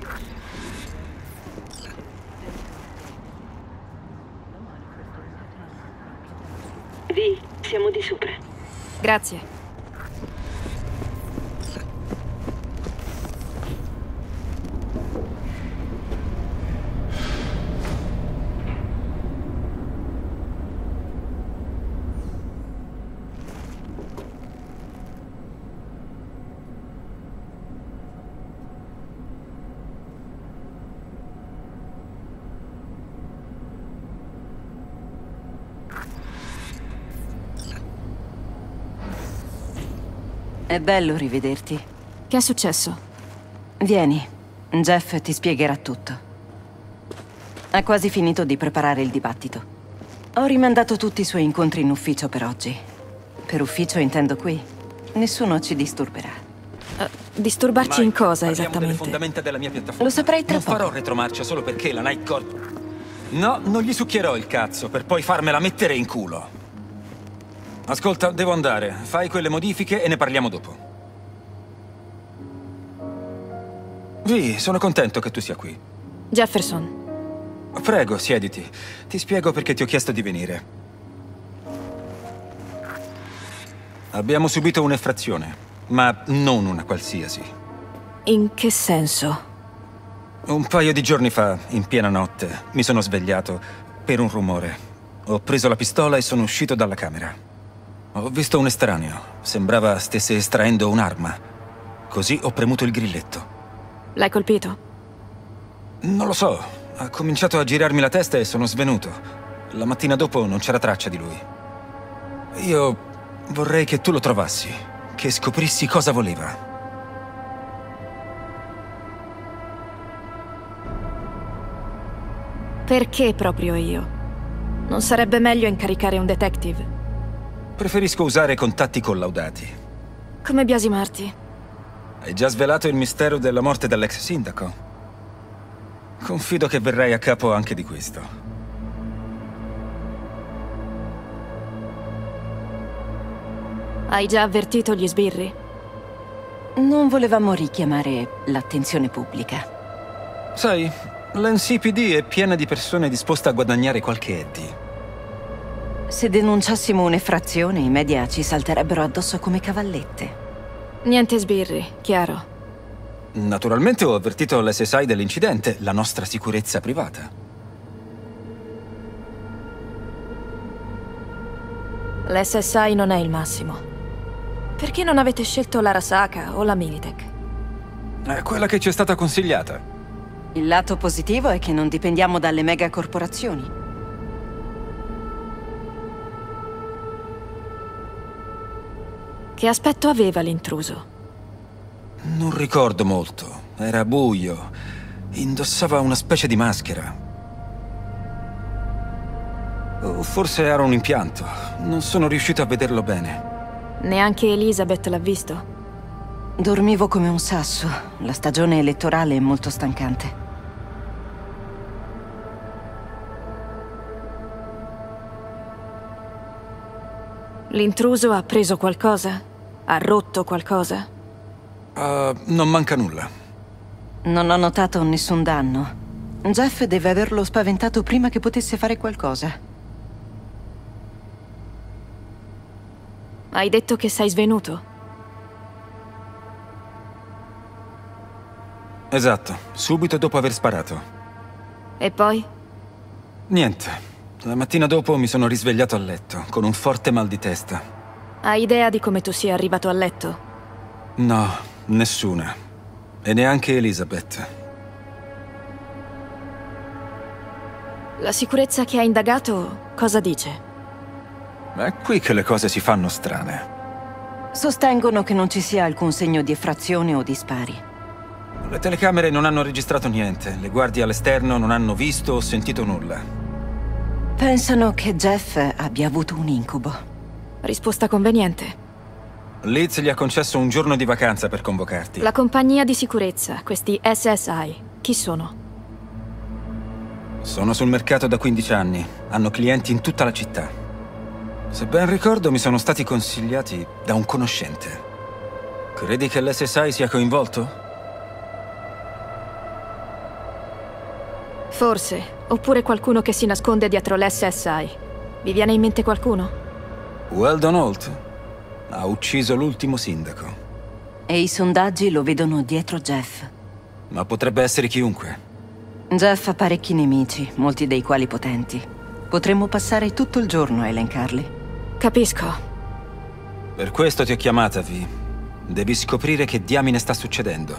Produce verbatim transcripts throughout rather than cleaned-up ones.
Vi, siamo di sopra. Grazie. È bello rivederti. Che è successo? Vieni, Jeff ti spiegherà tutto. Ha quasi finito di preparare il dibattito. Ho rimandato tutti i suoi incontri in ufficio per oggi. Per ufficio intendo qui. Nessuno ci disturberà. Uh, disturbarci Mike, in cosa parliamo esattamente? delle fondamenta della mia piattaforma. Lo saprai tra Non poco. farò retromarcia solo perché la Night Court... No, non gli succhierò il cazzo per poi farmela mettere in culo. Ascolta, devo andare. Fai quelle modifiche e ne parliamo dopo. Vi, sono contento che tu sia qui. Jefferson. Prego, siediti. Ti spiego perché ti ho chiesto di venire. Abbiamo subito un'effrazione, ma non una qualsiasi. In che senso? Un paio di giorni fa, in piena notte, mi sono svegliato per un rumore. Ho preso la pistola e sono uscito dalla camera. Ho visto un estraneo. Sembrava stesse estraendo un'arma. Così ho premuto il grilletto. L'hai colpito? Non lo so. Ha cominciato a girarmi la testa e sono svenuto. La mattina dopo non c'era traccia di lui. Io vorrei che tu lo trovassi, che scoprissi cosa voleva. Perché proprio io? Non sarebbe meglio incaricare un detective? Preferisco usare contatti collaudati. Come biasimarti? Hai già svelato il mistero della morte dell'ex sindaco? Confido che verrai a capo anche di questo. Hai già avvertito gli sbirri? Non volevamo richiamare l'attenzione pubblica. Sai, l'N C P D è piena di persone disposte a guadagnare qualche Eddie. Se denunciassimo un'effrazione, i media ci salterebbero addosso come cavallette. Niente sbirri, chiaro. Naturalmente ho avvertito l'S S I dell'incidente, la nostra sicurezza privata. L'S S I non è il massimo. Perché non avete scelto l'Arasaka o la Militech? È quella che ci è stata consigliata. Il lato positivo è che non dipendiamo dalle megacorporazioni. Che aspetto aveva l'intruso? Non ricordo molto. Era buio. Indossava una specie di maschera. O forse era un impianto. Non sono riuscito a vederlo bene. Neanche Elizabeth l'ha visto? Dormivo come un sasso. La stagione elettorale è molto stancante. L'intruso ha preso qualcosa? Ha rotto qualcosa? Uh, non manca nulla. Non ho notato nessun danno. Jeff deve averlo spaventato prima che potesse fare qualcosa. Hai detto che sei svenuto? Esatto, subito dopo aver sparato. E poi? Niente. La mattina dopo mi sono risvegliato a letto, con un forte mal di testa. Hai idea di come tu sia arrivato a letto? No, nessuna. E neanche Elizabeth. La sicurezza che ha indagato cosa dice? È qui che le cose si fanno strane. Sostengono che non ci sia alcun segno di effrazione o di spari. Le telecamere non hanno registrato niente. Le guardie all'esterno non hanno visto o sentito nulla. Pensano che Jeff abbia avuto un incubo. Risposta conveniente. Liz gli ha concesso un giorno di vacanza per convocarti. La compagnia di sicurezza, questi S S I, chi sono? Sono sul mercato da quindici anni. Hanno clienti in tutta la città. Se ben ricordo, mi sono stati consigliati da un conoscente. Credi che l'S S I sia coinvolto? Forse, oppure qualcuno che si nasconde dietro l'S S I. Vi viene in mente qualcuno? Weldon Holt ha ucciso l'ultimo sindaco. E i sondaggi lo vedono dietro Jeff. Ma potrebbe essere chiunque. Jeff ha parecchi nemici, molti dei quali potenti. Potremmo passare tutto il giorno a elencarli. Capisco. Per questo ti ho chiamata, Vi. Devi scoprire che diamine sta succedendo.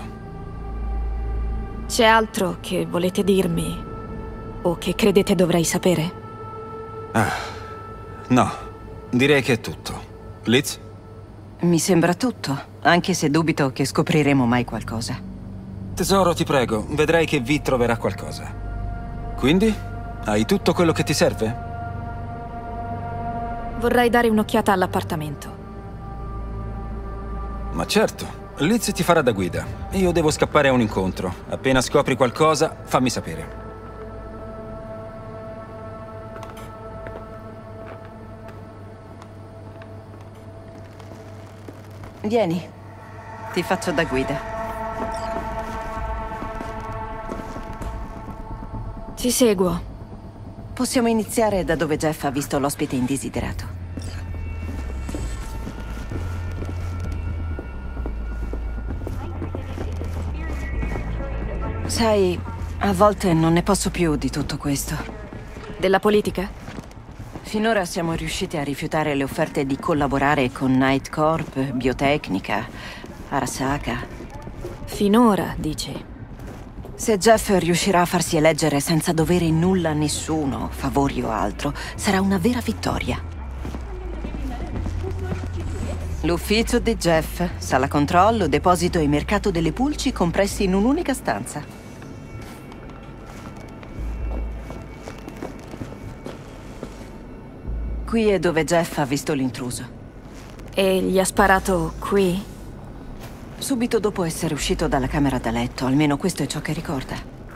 C'è altro che volete dirmi? O che credete dovrei sapere? Ah, no. Direi che è tutto. Liz? Mi sembra tutto, anche se dubito che scopriremo mai qualcosa. Tesoro, ti prego, vedrai che Vi troverà qualcosa. Quindi? Hai tutto quello che ti serve? Vorrei dare un'occhiata all'appartamento. Ma certo, Liz ti farà da guida. Io devo scappare a un incontro. Appena scopri qualcosa, fammi sapere. Vieni, ti faccio da guida. Ti seguo. Possiamo iniziare da dove Jeff ha visto l'ospite indesiderato. Sai, a volte non ne posso più di tutto questo. Della politica? Finora siamo riusciti a rifiutare le offerte di collaborare con Night Corp, Biotecnica, Arasaka. Finora, dici? Se Jeff riuscirà a farsi eleggere senza dovere nulla a nessuno, favori o altro, sarà una vera vittoria. L'ufficio di Jeff, sala controllo, deposito e mercato delle pulci compressi in un'unica stanza. Qui è dove Jeff ha visto l'intruso. E gli ha sparato qui? Subito dopo essere uscito dalla camera da letto, almeno questo è ciò che ricorda.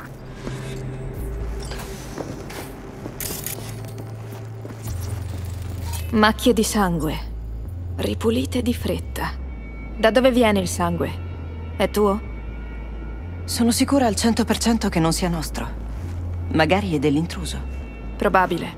Macchie di sangue. Ripulite di fretta. Da dove viene il sangue? È tuo? Sono sicura al cento per cento che non sia nostro. Magari è dell'intruso. Probabile.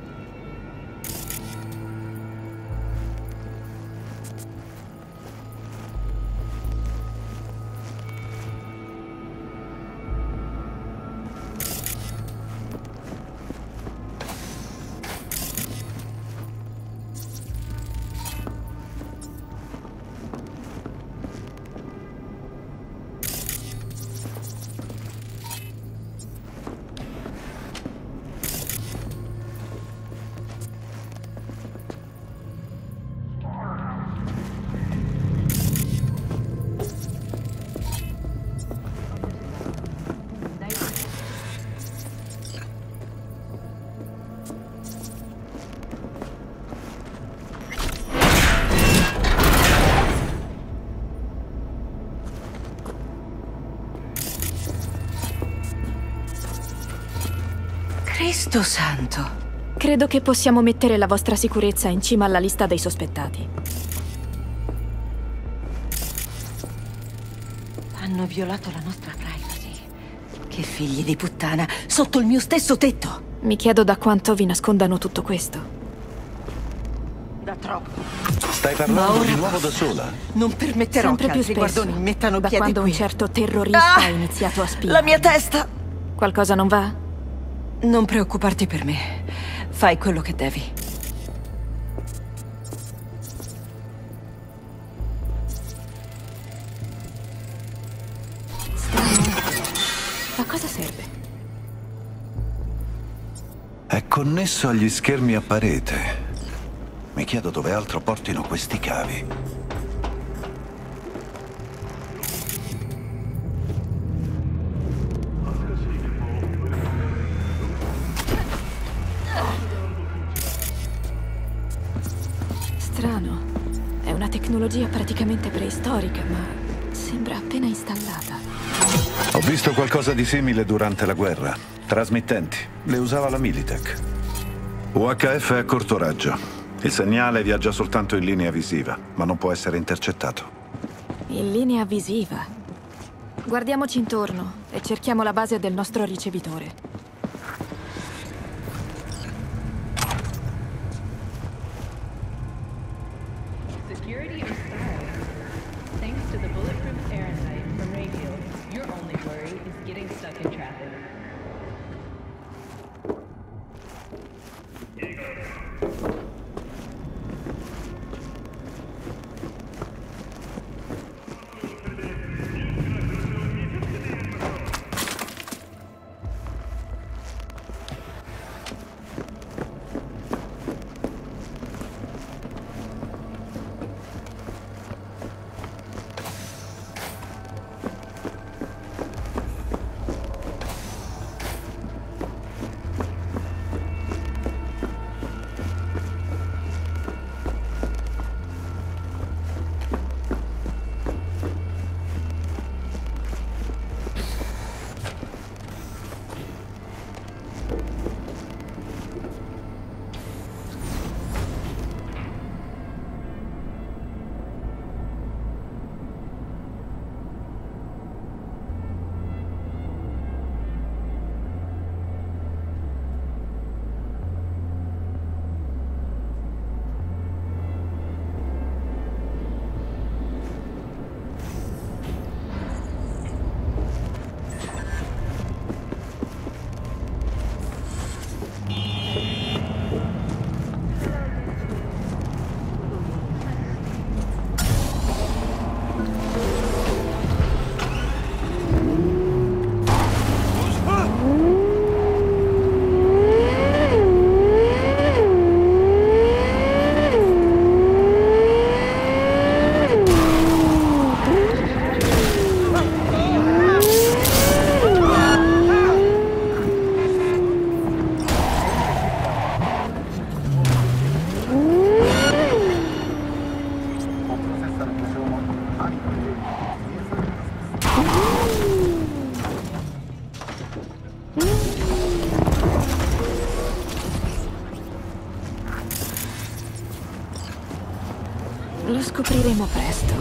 Cristo santo! Credo che possiamo mettere la vostra sicurezza in cima alla lista dei sospettati. Hanno violato la nostra privacy. Che figli di puttana, sotto il mio stesso tetto! Mi chiedo da quanto vi nascondano tutto questo. Da troppo. Stai parlando ora di nuovo da sola? Non permetterò Sempre che più altri spesso, guardoni mettano da piedi quando qui. un certo terrorista Ah! ha iniziato a spiare. La mia testa! Qualcosa non va? Non preoccuparti per me. Fai quello che devi. A cosa serve? È connesso agli schermi a parete. Mi chiedo dove altro portino questi cavi. Strano. È una tecnologia praticamente preistorica, ma sembra appena installata. Ho visto qualcosa di simile durante la guerra. Trasmittenti. Le usava la Militech. U H F è a corto raggio. Il segnale viaggia soltanto in linea visiva, ma non può essere intercettato. In linea visiva. Guardiamoci intorno e cerchiamo la base del nostro ricevitore. scopriremo presto.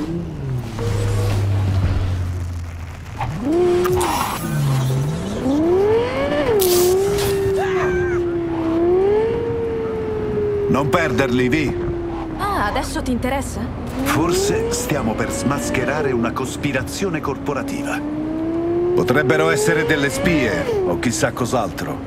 Non perderli, Vi. Ah, adesso ti interessa? Forse stiamo per smascherare una cospirazione corporativa. Potrebbero essere delle spie o chissà cos'altro.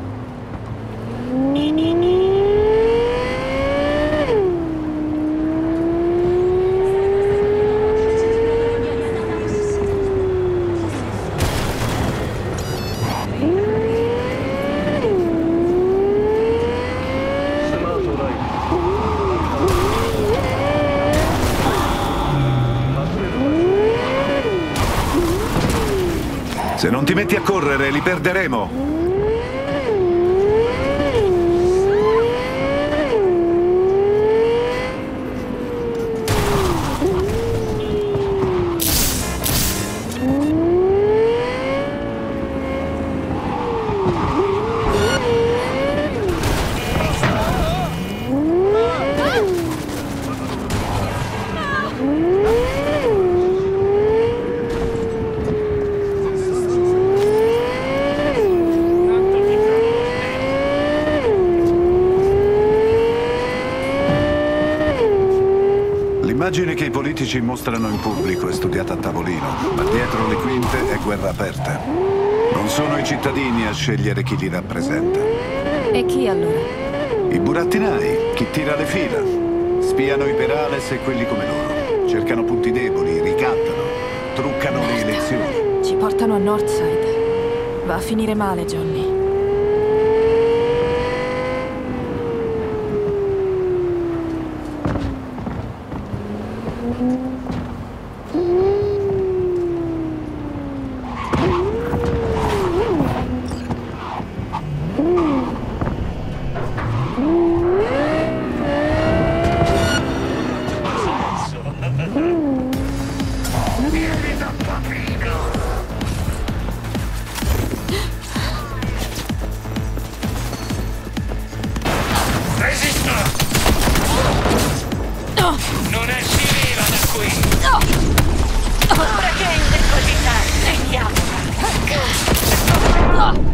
Se non ti metti a correre, li perderemo. L'immagine che i politici mostrano in pubblico è studiata a tavolino, ma dietro le quinte è guerra aperta. Non sono i cittadini a scegliere chi li rappresenta. E chi allora? I burattinai, chi tira le fila. Spiano i Perales e quelli come loro. Cercano punti deboli, ricattano, truccano le elezioni. Ci portano a Northside. Va a finire male, Johnny. Non esci viva da qui! Ora che è indebolita, vediamo!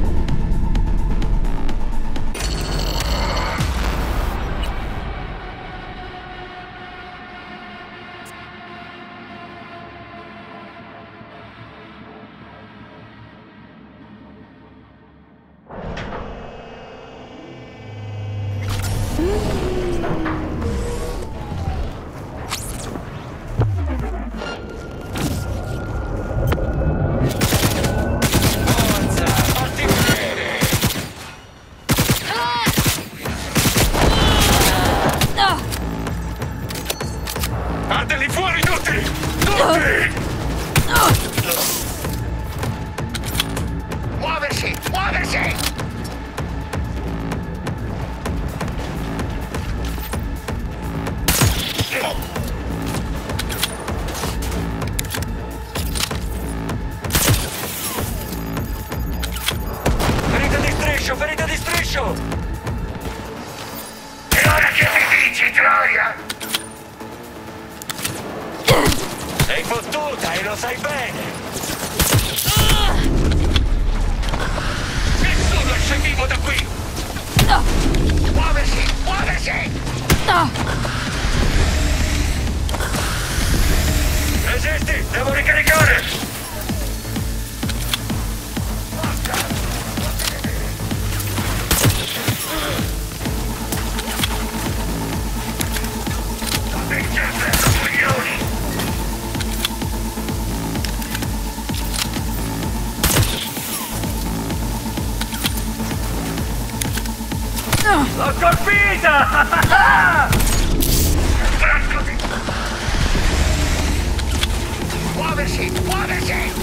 Fateli fuori tutti! Tutti! Muoversi! Muoversi! Ferita di striscio! Ferita di striscio! E ora che mi dici, Troia? Sei fottuta e lo sai bene! Nessuno esce vivo da qui! Muoversi! Muoversi! Resisti! Devo ricaricare! L'ho colpita! Muoversi! Muoversi!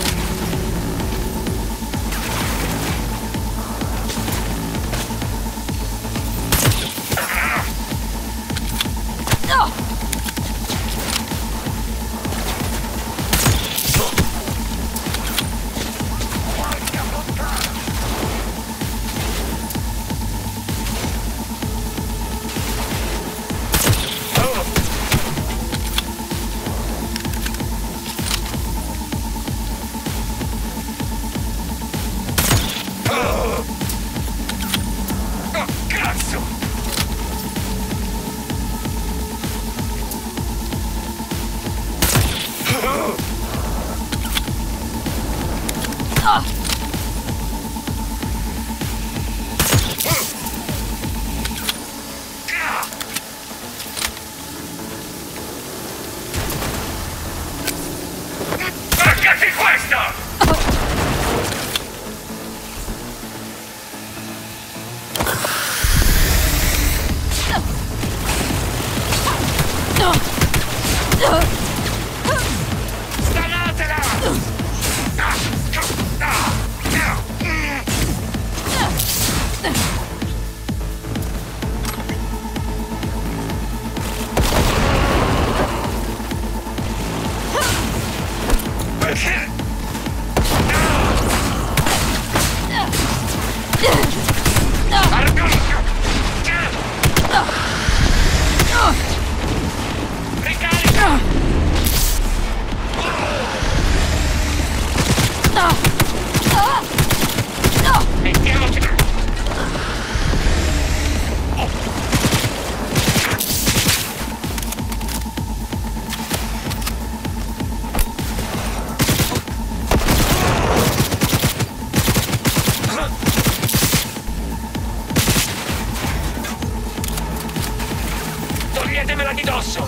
Toglietemela di dosso!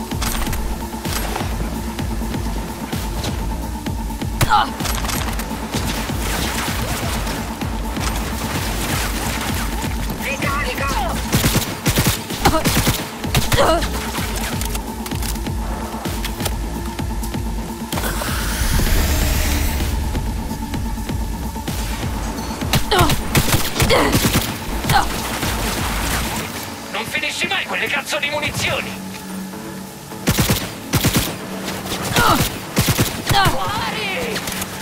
Ricarico! Non finisci mai quelle cazzo di munizioni! Fuori!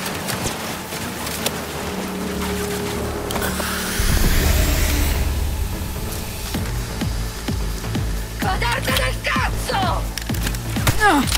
Goderte del cazzo! Ah!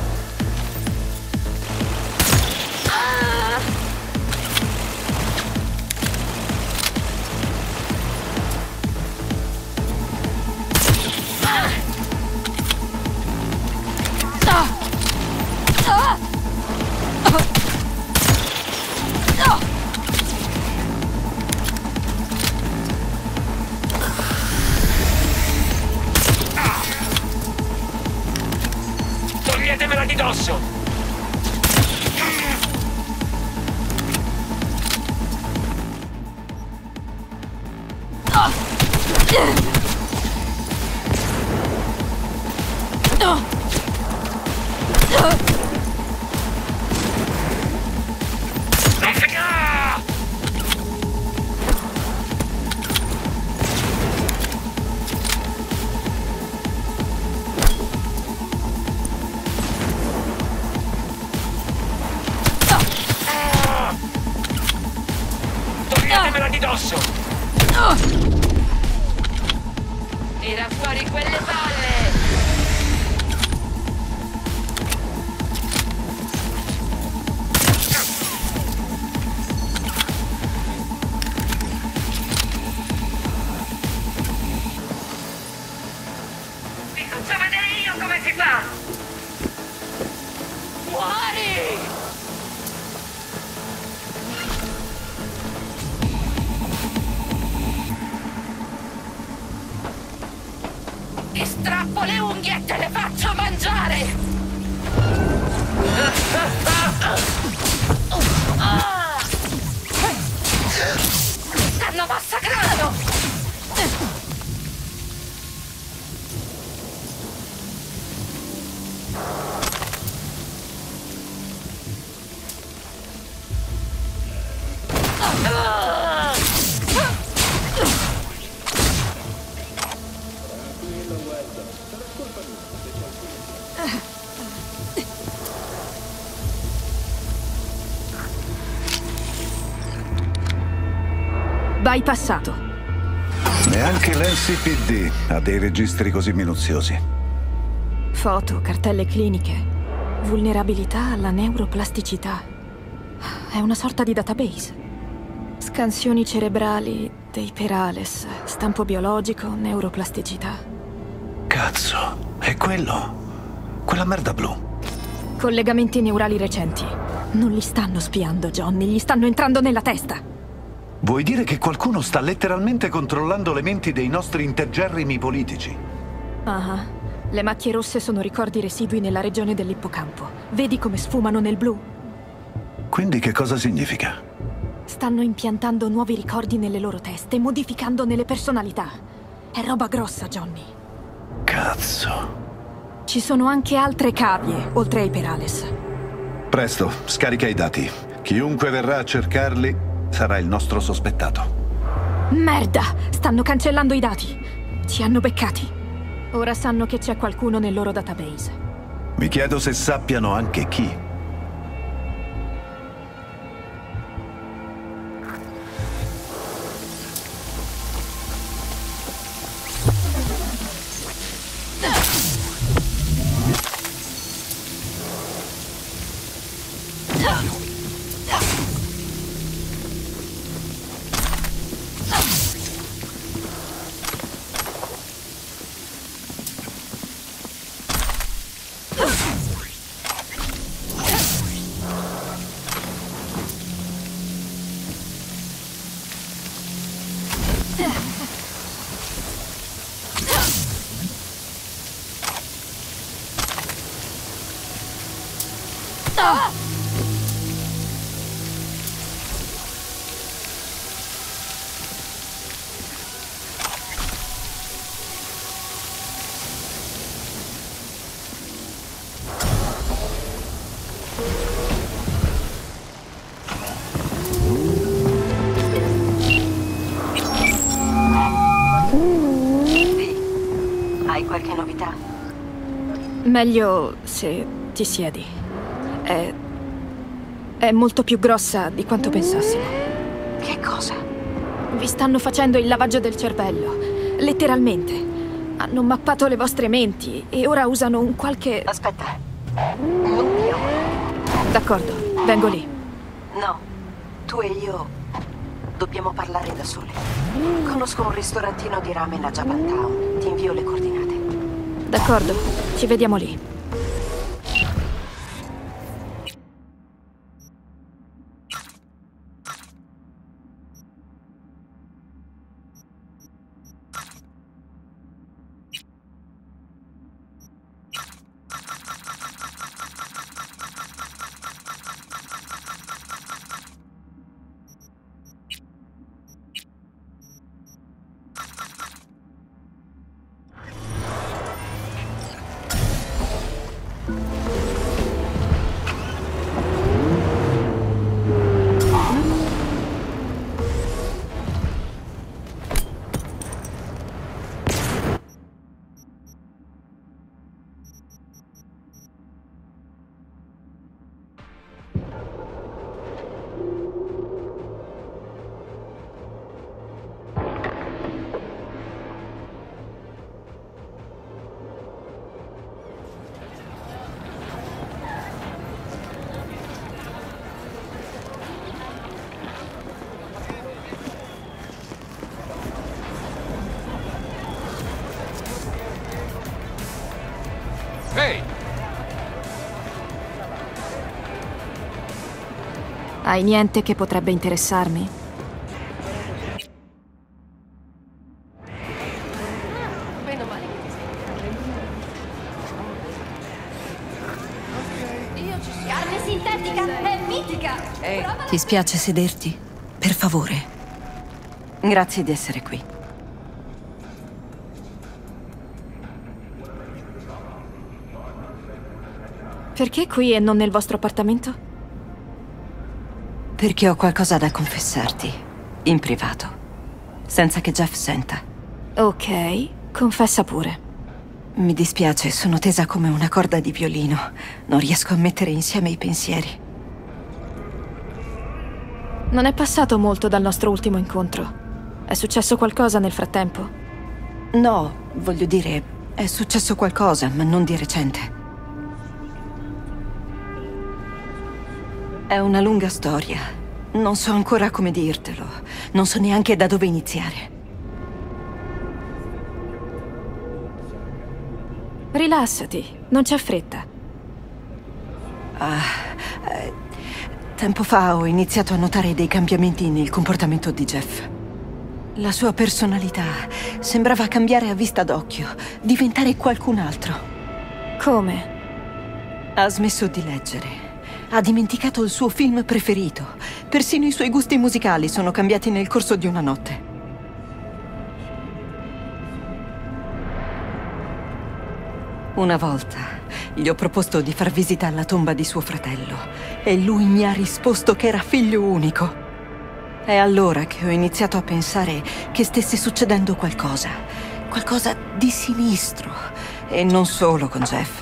Toglietemela di dosso! Toglietemela di dosso! Tira fuori quelle palle! Vi faccio vedere io come si fa! Fuori! Ti strappo le unghie e te le faccio mangiare! Mi stanno massacrando! Bypassato. Neanche l'N C P D ha dei registri così minuziosi. Foto, cartelle cliniche, vulnerabilità alla neuroplasticità. È una sorta di database. Scansioni cerebrali dei Perales, stampo biologico, neuroplasticità. Cazzo, è quello? Quella merda blu. Collegamenti neurali recenti. Non li stanno spiando, Johnny, gli stanno entrando nella testa. Vuoi dire che qualcuno sta letteralmente controllando le menti dei nostri integerrimi politici? Ah, le macchie rosse sono ricordi residui nella regione dell'ippocampo. Vedi come sfumano nel blu? Quindi che cosa significa? Stanno impiantando nuovi ricordi nelle loro teste, modificandone le personalità. È roba grossa, Johnny. Cazzo. Ci sono anche altre cavie, oltre ai Perales. Presto, scarica i dati. Chiunque verrà a cercarli sarà il nostro sospettato. Merda! Stanno cancellando i dati. Ci hanno beccati. Ora sanno che c'è qualcuno nel loro database. Mi chiedo se sappiano anche chi. Hai qualche novità? Meglio se ti siedi. È... è molto più grossa di quanto pensassimo. Che cosa? Vi stanno facendo il lavaggio del cervello. Letteralmente. Hanno mappato le vostre menti e ora usano un qualche... Aspetta. Non io. D'accordo, vengo lì. No, tu e io dobbiamo parlare da sole. Conosco un ristorantino di ramen a Japantown. Ti invio le coordinate. D'accordo, ci vediamo lì. Ehi! Hai niente che potrebbe interessarmi? Carne sintetica è mitica! Ti spiace sederti? Per favore. Grazie di essere qui. Perché qui e non nel vostro appartamento? Perché ho qualcosa da confessarti. In privato. Senza che Jeff senta. Ok, confessa pure. Mi dispiace, sono tesa come una corda di violino. Non riesco a mettere insieme i pensieri. Non è passato molto dal nostro ultimo incontro. È successo qualcosa nel frattempo? No, voglio dire, è successo qualcosa, ma non di recente. È una lunga storia. Non so ancora come dirtelo. Non so neanche da dove iniziare. Rilassati, non c'è fretta. Ah, eh, tempo fa ho iniziato a notare dei cambiamenti nel comportamento di Jeff. La sua personalità sembrava cambiare a vista d'occhio, diventare qualcun altro. Come? Ha smesso di leggere. Ha dimenticato il suo film preferito. Persino i suoi gusti musicali sono cambiati nel corso di una notte. Una volta gli ho proposto di far visita alla tomba di suo fratello e lui mi ha risposto che era figlio unico. È allora che ho iniziato a pensare che stesse succedendo qualcosa, qualcosa di sinistro, e non solo con Jeff.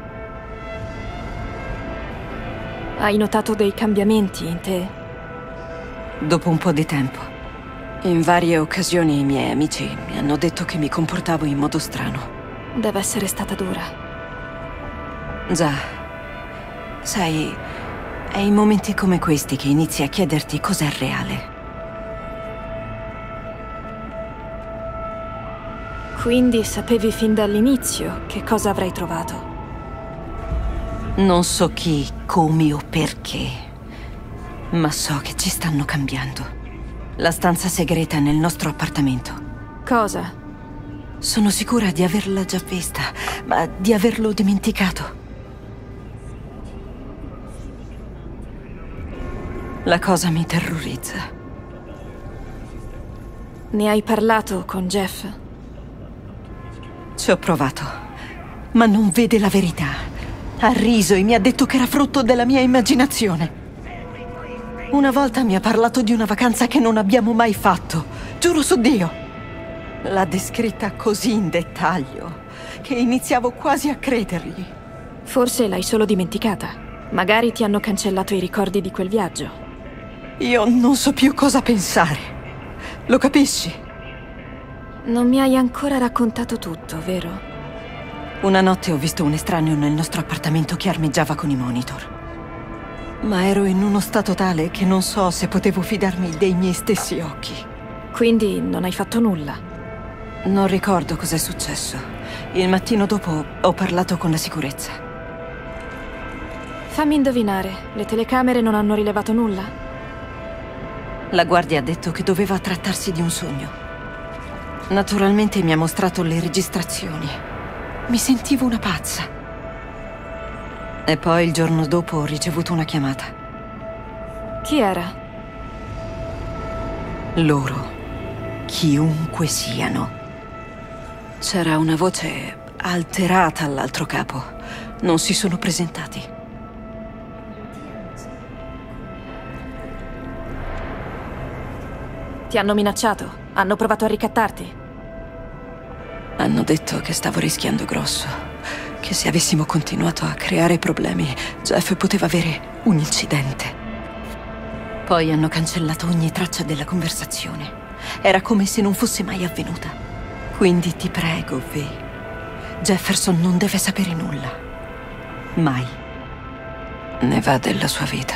Hai notato dei cambiamenti in te? Dopo un po' di tempo. In varie occasioni i miei amici mi hanno detto che mi comportavo in modo strano. Deve essere stata dura. Già. Sai, è in momenti come questi che inizi a chiederti cos'è reale. Quindi sapevi fin dall'inizio che cosa avrei trovato? Non so chi, come o perché, ma so che ci stanno cambiando. La stanza segreta nel nostro appartamento. Cosa? Sono sicura di averla già vista, ma di averlo dimenticato. La cosa mi terrorizza. Ne hai parlato con Jeff? Ci ho provato, ma non vede la verità. Ha riso e mi ha detto che era frutto della mia immaginazione. Una volta mi ha parlato di una vacanza che non abbiamo mai fatto. Giuro su Dio. L'ha descritta così in dettaglio che iniziavo quasi a credergli. Forse l'hai solo dimenticata. Magari ti hanno cancellato i ricordi di quel viaggio. Io non so più cosa pensare. Lo capisci? Non mi hai ancora raccontato tutto, vero? Una notte ho visto un estraneo nel nostro appartamento che armeggiava con i monitor. Ma ero in uno stato tale che non so se potevo fidarmi dei miei stessi occhi. Quindi non hai fatto nulla? Non ricordo cos'è successo. Il mattino dopo ho parlato con la sicurezza. Fammi indovinare, le telecamere non hanno rilevato nulla? La guardia ha detto che doveva trattarsi di un sogno. Naturalmente mi ha mostrato le registrazioni. Mi sentivo una pazza. E poi il giorno dopo ho ricevuto una chiamata. Chi era? Loro. Chiunque siano. C'era una voce alterata all'altro capo. Non si sono presentati. Ti hanno minacciato? Hanno provato a ricattarti? Hanno detto che stavo rischiando grosso. Che se avessimo continuato a creare problemi, Jeff poteva avere un incidente. Poi hanno cancellato ogni traccia della conversazione. Era come se non fosse mai avvenuta. Quindi ti prego, V. Jefferson non deve sapere nulla. Mai. Ne va della sua vita.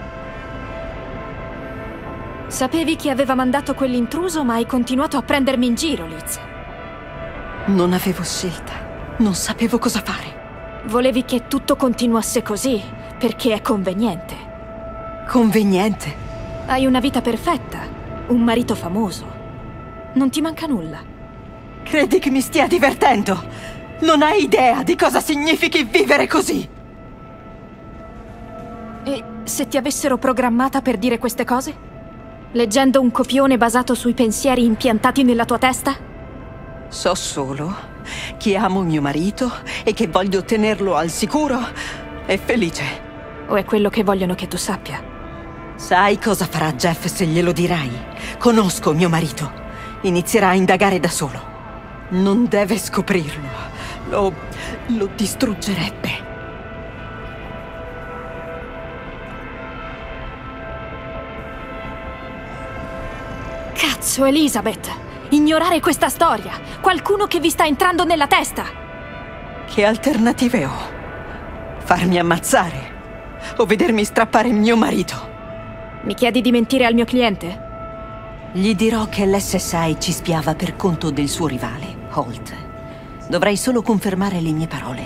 Sapevi chi aveva mandato quell'intruso, ma hai continuato a prendermi in giro, Liz. Non avevo scelta. Non sapevo cosa fare. Volevi che tutto continuasse così, perché è conveniente. Conveniente? Hai una vita perfetta, un marito famoso. Non ti manca nulla. Credi che mi stia divertendo? Non hai idea di cosa significhi vivere così! E se ti avessero programmata per dire queste cose? Leggendo un copione basato sui pensieri impiantati nella tua testa? So solo che amo mio marito e che voglio tenerlo al sicuro e felice. O è quello che vogliono che tu sappia? Sai cosa farà Jeff se glielo dirai? Conosco mio marito. Inizierà a indagare da solo. Non deve scoprirlo. Lo... lo distruggerebbe. Cazzo, Elizabeth! Ignorare questa storia! Qualcuno che vi sta entrando nella testa! Che alternative ho? Farmi ammazzare? O vedermi strappare mio marito? Mi chiedi di mentire al mio cliente? Gli dirò che l'S S I ci spiava per conto del suo rivale, Holt. Dovrai solo confermare le mie parole.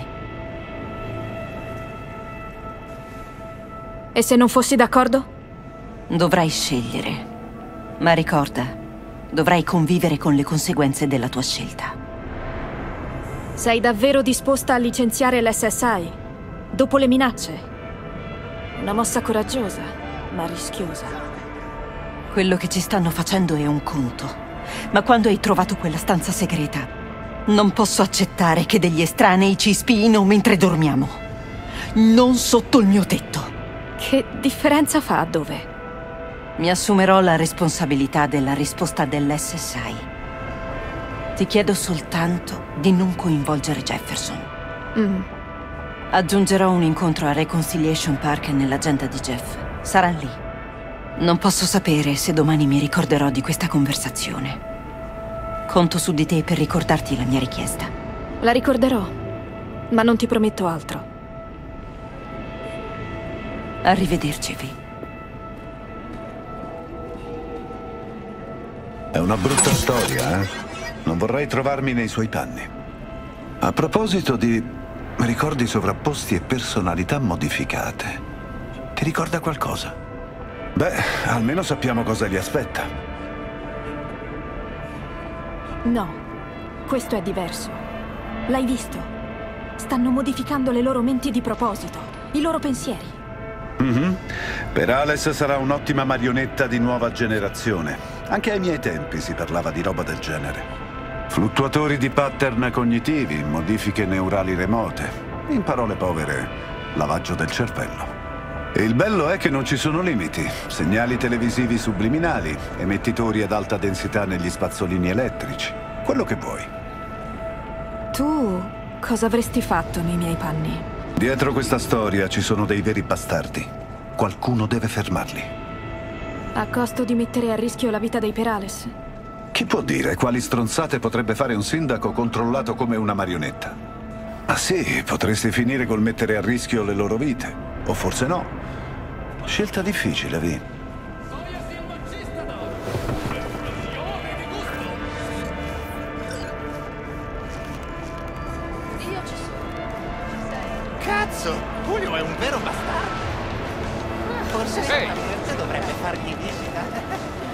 E se non fossi d'accordo? Dovrai scegliere. Ma ricorda, dovrai convivere con le conseguenze della tua scelta. Sei davvero disposta a licenziare l'S S I? Dopo le minacce? Una mossa coraggiosa, ma rischiosa. Quello che ci stanno facendo è un conto. Ma quando hai trovato quella stanza segreta, non posso accettare che degli estranei ci spiino mentre dormiamo. Non sotto il mio tetto. Che differenza fa dove? Mi assumerò la responsabilità della risposta dell'S S I. Ti chiedo soltanto di non coinvolgere Jefferson. Mm. Aggiungerò un incontro a Reconciliation Park nell'agenda di Jeff. Sarà lì. Non posso sapere se domani mi ricorderò di questa conversazione. Conto su di te per ricordarti la mia richiesta. La ricorderò, ma non ti prometto altro. Arrivederci, Vi. È una brutta storia, eh? Non vorrei trovarmi nei suoi panni. A proposito di ricordi sovrapposti e personalità modificate, ti ricorda qualcosa? Beh, almeno sappiamo cosa gli aspetta. No, questo è diverso. L'hai visto? Stanno modificando le loro menti di proposito, i loro pensieri. Mm-hmm. Perales sarà un'ottima marionetta di nuova generazione. Anche ai miei tempi si parlava di roba del genere. Fluttuatori di pattern cognitivi, modifiche neurali remote. In parole povere, lavaggio del cervello. E il bello è che non ci sono limiti. Segnali televisivi subliminali, emettitori ad alta densità negli spazzolini elettrici. Quello che vuoi. Tu cosa avresti fatto nei miei panni? Dietro questa storia ci sono dei veri bastardi. Qualcuno deve fermarli. A costo di mettere a rischio la vita dei Perales? Chi può dire quali stronzate potrebbe fare un sindaco controllato come una marionetta? Ah sì, potresti finire col mettere a rischio le loro vite. O forse no. Scelta difficile, Vi. Cazzo, Julio è un vero bastardo. Forse se la gente dovrebbe fargli visita.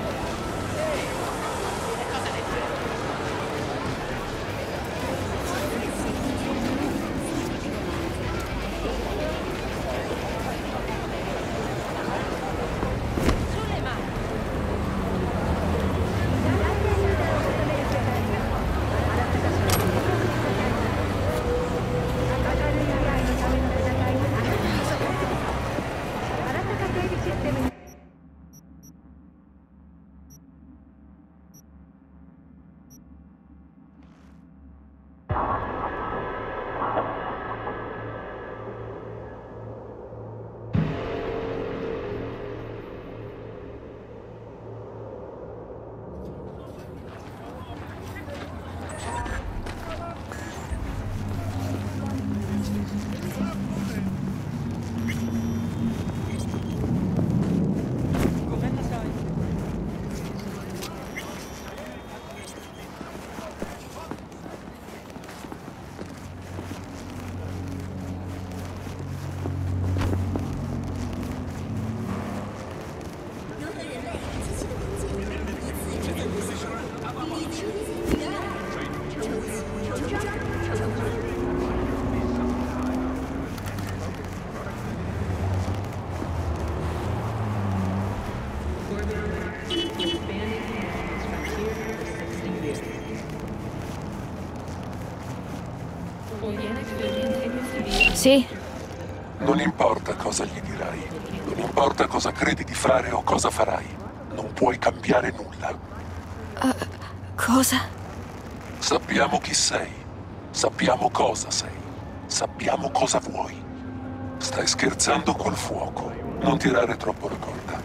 Sì? Non importa cosa gli dirai, non importa cosa credi di fare o cosa farai, non puoi cambiare nulla. Uh, cosa? Sappiamo chi sei, sappiamo cosa sei, sappiamo cosa vuoi. Stai scherzando col fuoco, non tirare troppo la corda.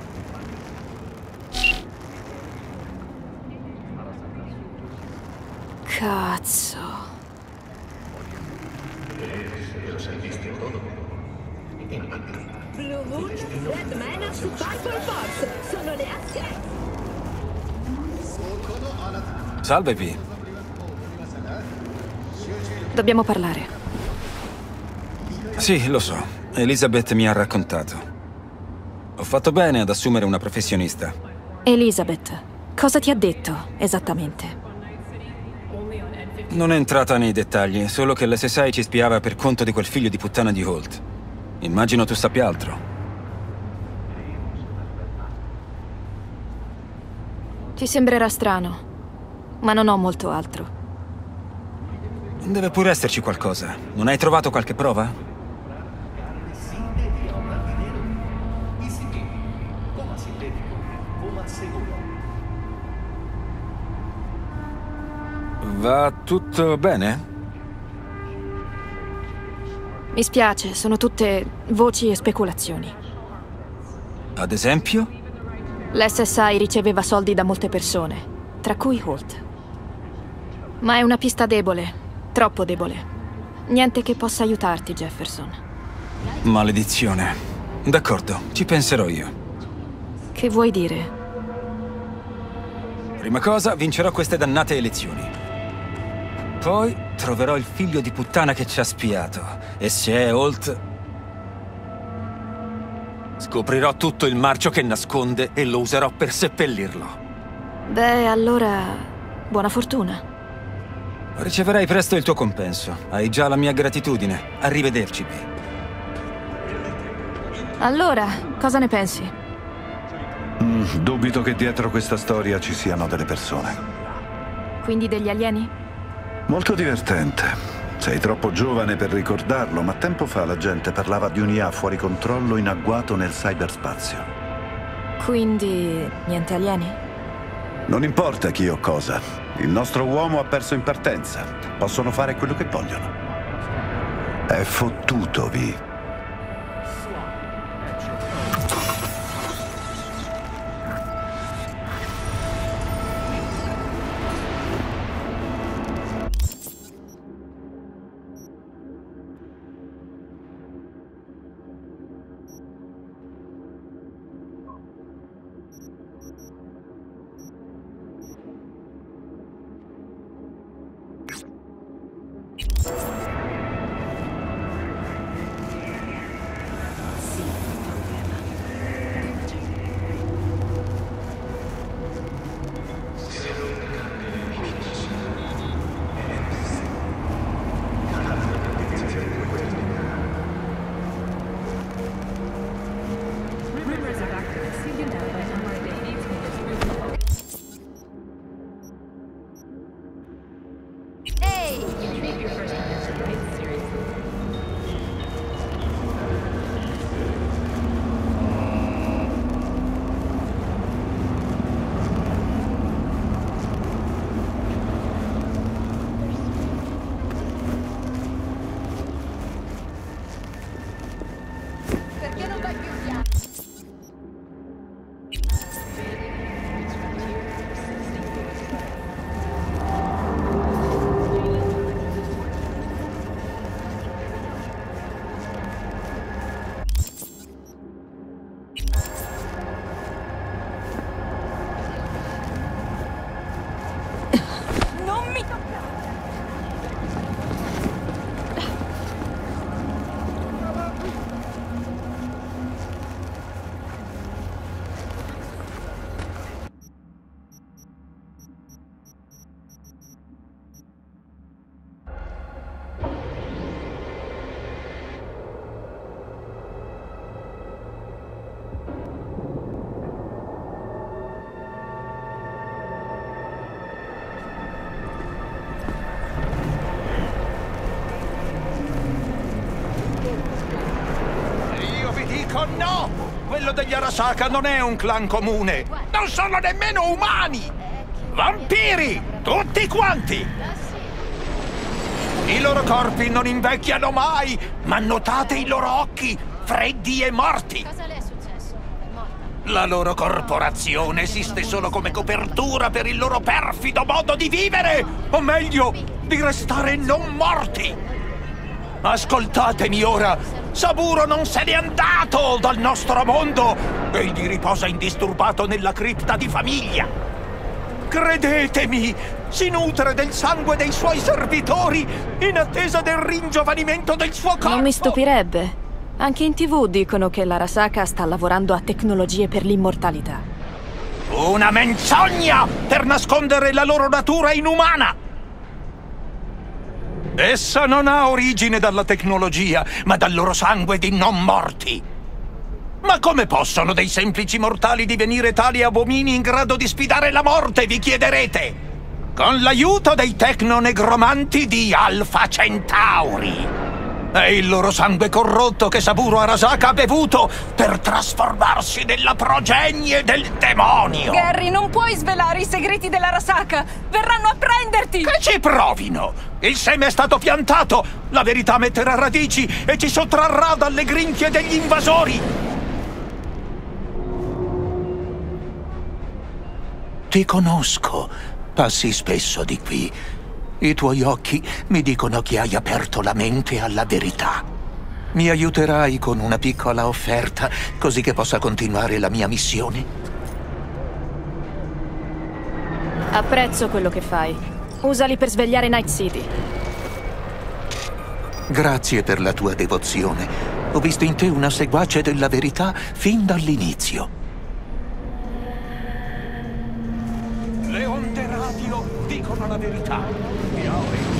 Cazzo. Blue Moon, Red Menace, Purple Force, sono le asse. Salve, Vi. Dobbiamo parlare. Sì, lo so. Elizabeth mi ha raccontato. Ho fatto bene ad assumere una professionista. Elizabeth, cosa ti ha detto esattamente? Non è entrata nei dettagli, solo che l'S S I ci spiava per conto di quel figlio di puttana di Holt. Immagino tu sappia altro. Ti sembrerà strano, ma non ho molto altro. Deve pure esserci qualcosa. Non hai trovato qualche prova? Va tutto bene? Mi spiace, sono tutte voci e speculazioni. Ad esempio? L'S S I riceveva soldi da molte persone, tra cui Holt. Ma è una pista debole, troppo debole. Niente che possa aiutarti, Jefferson. Maledizione. D'accordo, ci penserò io. Che vuoi dire? Prima cosa, vincerò queste dannate elezioni. Poi troverò il figlio di puttana che ci ha spiato. E se è Holt, scoprirò tutto il marcio che nasconde e lo userò per seppellirlo. Beh, allora, buona fortuna. Riceverai presto il tuo compenso. Hai già la mia gratitudine. Arrivederci, B. Allora, cosa ne pensi? Mm, dubito che dietro questa storia ci siano delle persone. Quindi degli alieni? Molto divertente. Sei troppo giovane per ricordarlo, ma tempo fa la gente parlava di un I A fuori controllo in agguato nel cyberspazio. Quindi niente alieni? Non importa chi o cosa. Il nostro uomo ha perso in partenza. Possono fare quello che vogliono. È fottuto, Vi. No! Quello degli Arasaka non è un clan comune! Non sono nemmeno umani! Vampiri! Tutti quanti! I loro corpi non invecchiano mai, ma notate i loro occhi, freddi e morti! Cosa le è successo? È morta. La loro corporazione esiste solo come copertura per il loro perfido modo di vivere! O meglio, di restare non morti! Ascoltatemi ora! Saburo non se n'è andato dal nostro mondo! Egli riposa indisturbato nella cripta di famiglia! Credetemi, si nutre del sangue dei suoi servitori in attesa del ringiovanimento del suo corpo! Non mi stupirebbe. Anche in tivù dicono che l'Arasaka sta lavorando a tecnologie per l'immortalità. Una menzogna per nascondere la loro natura inumana! Essa non ha origine dalla tecnologia, ma dal loro sangue di non morti. Ma come possono dei semplici mortali divenire tali abomini in grado di sfidare la morte, vi chiederete? Con l'aiuto dei tecnonegromanti di Alpha Centauri. È il loro sangue corrotto che Saburo Arasaka ha bevuto per trasformarsi nella progenie del demonio. Gary, non puoi svelare i segreti dell'Arasaka! Verranno a prenderti! Che ci provino! Il seme è stato piantato! La verità metterà radici e ci sottrarrà dalle grinfie degli invasori! Ti conosco. Passi spesso di qui. I tuoi occhi mi dicono che hai aperto la mente alla verità. Mi aiuterai con una piccola offerta, così che possa continuare la mia missione? Apprezzo quello che fai. Usali per svegliare Night City. Grazie per la tua devozione. Ho visto in te una seguace della verità fin dall'inizio. Le onde radio dicono la verità. E ora